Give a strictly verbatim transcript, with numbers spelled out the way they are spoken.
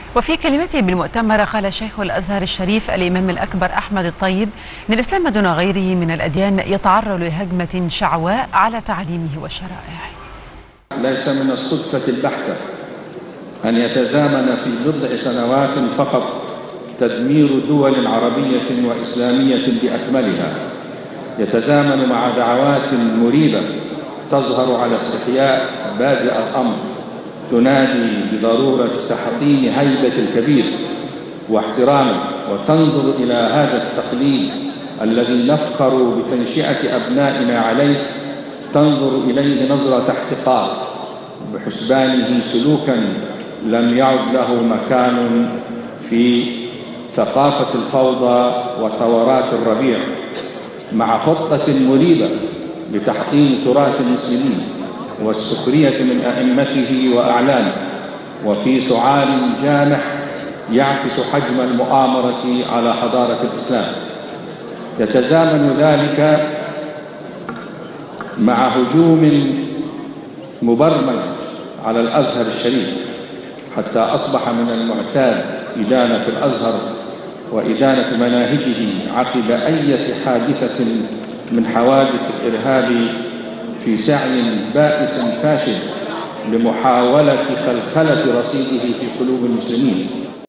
وفي كلمته بالمؤتمر قال شيخ الأزهر الشريف الإمام الأكبر أحمد الطيب إن الإسلام دون غيره من الأديان يتعرض لهجمة شعواء على تعليمه وشرائعه. ليس من الصدفة البحتة أن يتزامن في بضع سنوات فقط تدمير دول عربية وإسلامية بأكملها، يتزامن مع دعوات مريبة تظهر على استحياء بادئ الأمر تنادي بضرورة تحطيم هيبة الكبير واحترامه، وتنظر إلى هذا التقليد الذي نفخر بتنشئة أبنائنا عليه، تنظر إليه نظرة احتقار بحسبانه سلوكا لم يعد له مكان في ثقافة الفوضى وثورات الربيع، مع خطة مريبة لتحطيم تراث المسلمين والسخرية من أئمته وأعلامه، وفي سعال جامح يعكس حجم المؤامرة على حضارة الإسلام. يتزامن ذلك مع هجوم مبرمج على الأزهر الشريف، حتى أصبح من المعتاد إدانة الأزهر وإدانة مناهجه عقب أي حادثة من حوادث الإرهاب في سعي بائس فاشل لمحاولة خلخلة رصيده في قلوب المسلمين.